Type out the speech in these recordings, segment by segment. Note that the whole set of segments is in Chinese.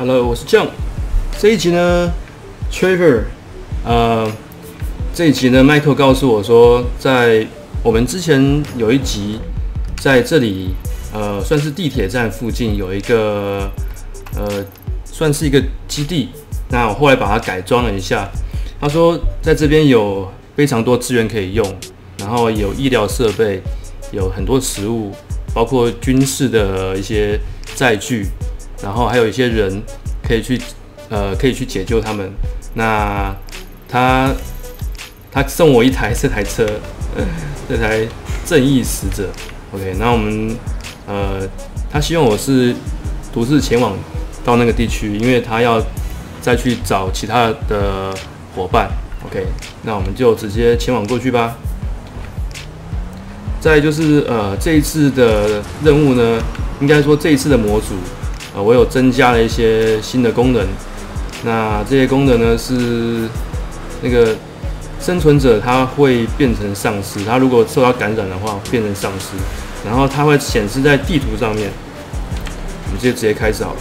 Hello， 我是 John。这一集呢 ，Trevor， 这一集呢，Michael 告诉我说，在我们之前有一集，在这里，算是地铁站附近有一个，算是一个基地。那我后来把它改装了一下。他说，在这边有非常多资源可以用，然后有医疗设备，有很多食物，包括军事的一些载具。然后还有一些人可以去解救他们。那他送我这台车，这台正义使者。OK， 那我们他希望我是独自前往到那个地区，因为他要再去找其他的伙伴。OK， 那我们就直接前往过去吧。再就是这一次的任务呢，应该说这一次的模组。我有增加了一些新的功能。那这些功能呢是那个生存者他会变成丧尸，他如果受到感染的话变成丧尸，然后它会显示在地图上面。我们直接开始好了。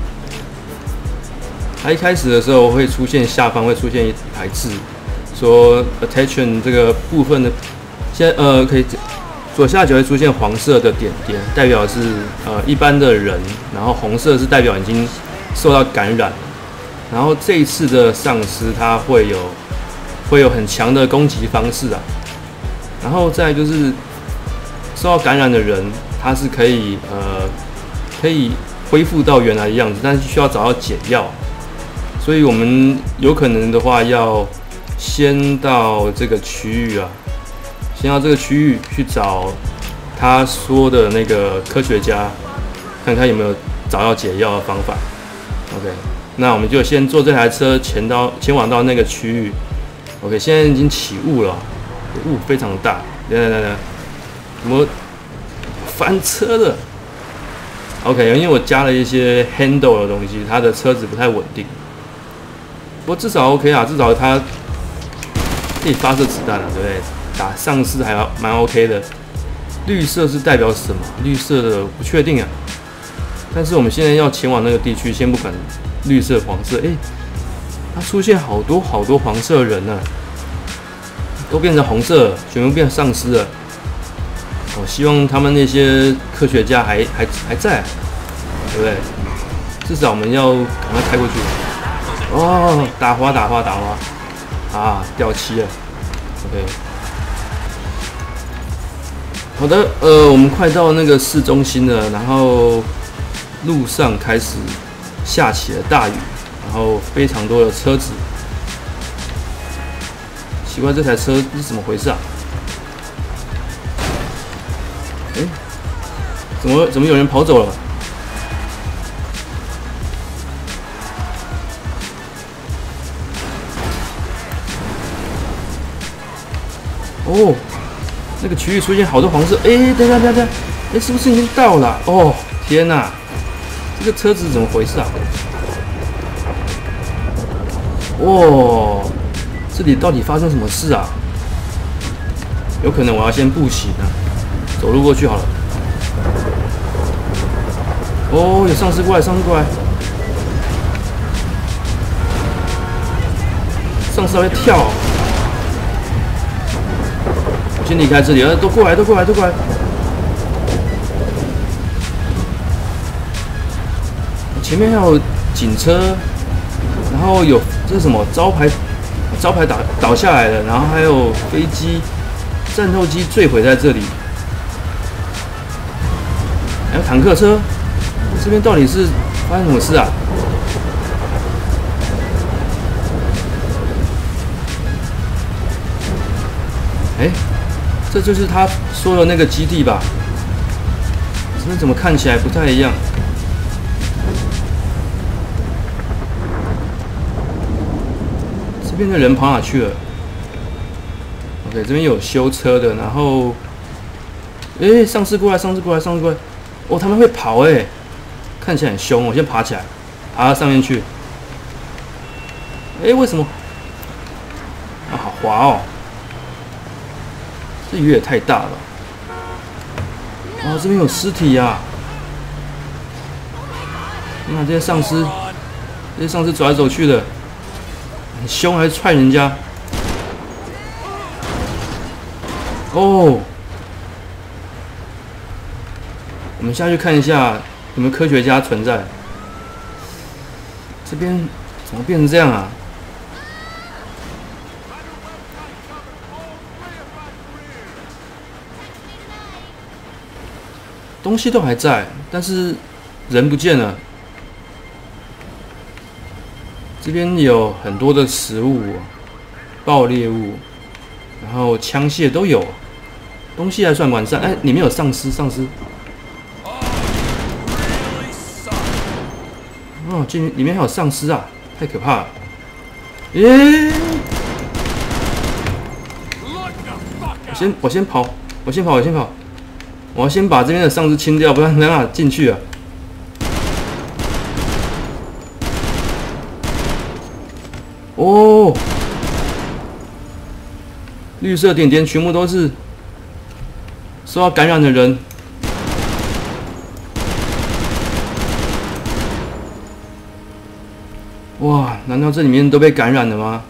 它一开始的时候会出现下方会出现一排字，说 attention 这个部分的，现在可以。左下角会出现黄色的点点，代表是一般的人，然后红色是代表已经受到感染。然后这一次的丧尸它会有很强的攻击方式啊。然后再就是受到感染的人，他是可以恢复到原来的样子，但是需要找到解药。所以我们有可能的话要先到这个区域啊。先到这个区域去找他说的那个科学家，看看有没有找到解药的方法。OK， 那我们就先坐这台车前往到那个区域。OK， 现在已经起雾了，雾非常大。等，怎么翻车了 ？OK， 因为我加了一些 handle 的东西，它的车子不太稳定。不过至少 OK 啊，至少它可以发射子弹了，对不对？打丧尸还蛮 OK 的。绿色是代表什么？绿色的不确定啊。但是我们现在要前往那个地区，先不管绿色、黄色。它出现好多黄色人呢、都变成红色了，全部变成丧尸了。我希望他们那些科学家还在、啊，对不对？至少我们要赶快开过去。哦，打花啊，掉漆了。OK。好的，我们快到那个市中心了，然后路上开始下起了大雨，然后非常多的车子。奇怪，这台车是怎么回事啊？怎么有人跑走了？哦。那个区域出现好多黄色，等一下，是不是已经到了？哦，天哪，这个车子怎么回事啊？这里到底发生什么事啊？有可能我要先步行啊，走路过去好了。有丧尸过来，丧尸还会跳。先离开这里，都过来！前面还有警车，然后有这是什么招牌倒下来了，然后还有飞机、战斗机坠毁在这里，还有坦克车。这边到底是发生什么事啊？这就是他说的那个基地吧？这边怎么看起来不太一样？这边的人跑哪去了 ？OK， 这边有修车的，然后，丧尸过来！他们会跑看起来很凶。我先爬起来，爬到上面去。为什么？好滑哦！这雨也太大了。这边有尸体啊！你看这些丧尸这些丧尸走来走去的，很凶，还是踹人家。哦，我们下去看一下有没有科学家存在。这边怎么变成这样啊？东西都还在，但是人不见了。这边有很多的食物、爆裂物，然后枪械都有，东西还算完善。哎，里面有丧尸，哦，里面还有丧尸啊，太可怕了！耶！我先跑！我要先把这边的丧尸清掉，不然没办法进去啊。哦，绿色点点全部都是受到感染的人。哇，难道这里面都被感染了吗？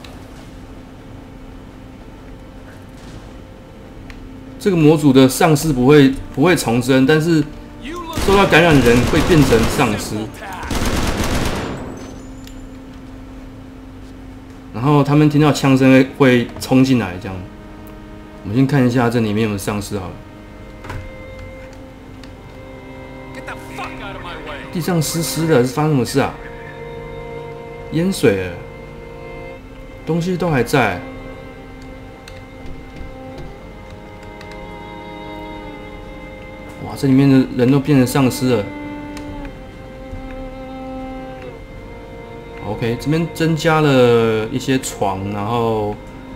这个模组的丧尸不会重生，但是受到感染的人会变成丧尸。然后他们听到枪声会冲进来，这样。我们先看一下这里面有没有丧尸好了。地上湿湿的，是发生什么事啊？淹水了，东西都还在。哇，这里面的人都变成丧尸了。OK， 这边增加了一些床，然后，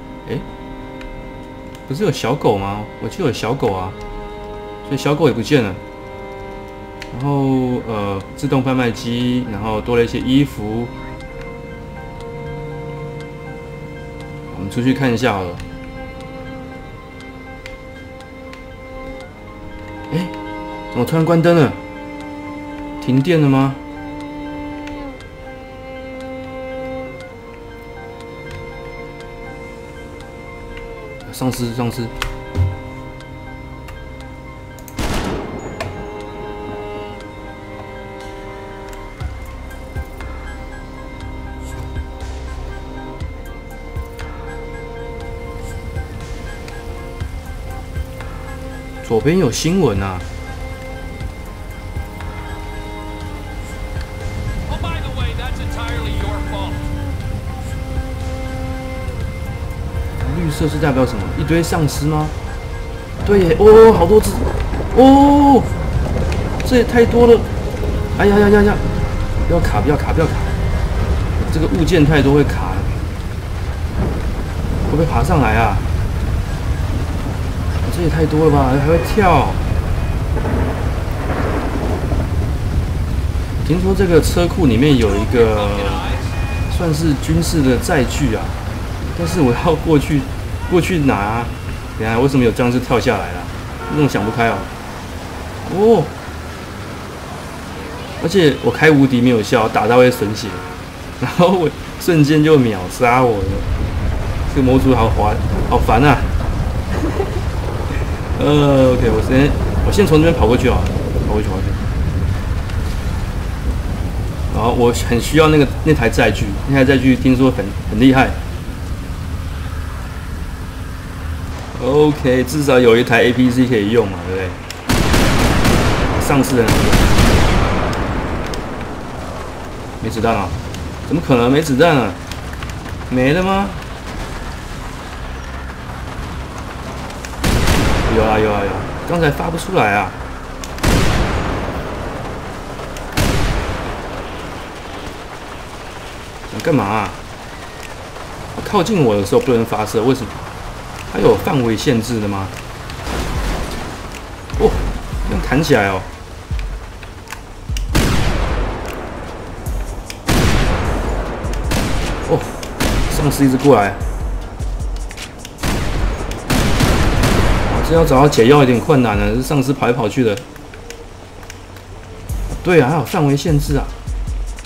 不是有小狗吗？我记得有小狗啊，所以小狗也不见了。然后自动贩卖机，然后多了一些衣服。我们出去看一下好了。怎么突然关灯了？停电了吗？丧尸！左边有新闻啊！绿色是代表什么？一堆丧尸吗？对耶！哦，好多只！哦，这也太多了！哎呀！不要卡！这个物件太多会卡，会不会爬上来啊？这也太多了吧，还会跳。听说这个车库里面有一个算是军事的载具啊，但是我要过去拿啊。等下为什么有僵尸跳下来了？那种想不开哦。哦，而且我开无敌没有效，打到会损血，然后我瞬间就秒杀我了。这个模组好烦啊！OK， 我先从这边跑过去啊，跑过去。然后我很需要那台载具，听说很厉害。OK， 至少有一台 APC 可以用嘛，对不对？丧尸人没子弹啊？怎么可能没子弹啊？没了吗？有啊，刚才发不出来啊！想干嘛啊？靠近我的时候不能发射，为什么？它有范围限制的吗？哦，能弹起来哦！哦，丧尸一直过来。这要找到解药有点困难了，这丧尸跑来跑去的。对啊，还有范围限制啊！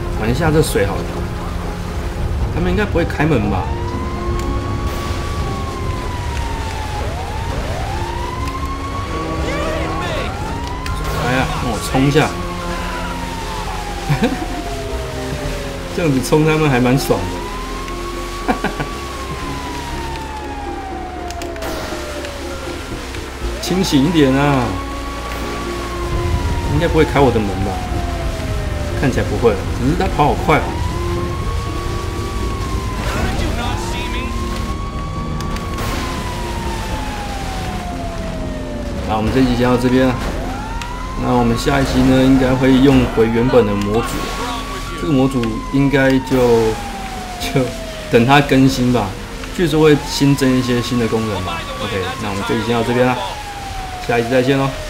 玩一下这水好了。他们应该不会开门吧？来呀，让我冲一下！这样子冲他们还蛮爽的。清醒一点啊！应该不会开我的门吧？看起来不会，只是他跑好快啊！好，我们这一集先到这边啊。那我们下一集呢，应该会用回原本的模组。这个模组应该就等它更新吧，据说会新增一些新的功能吧。OK， 那我们这集先到这边啦，下一集再见喽。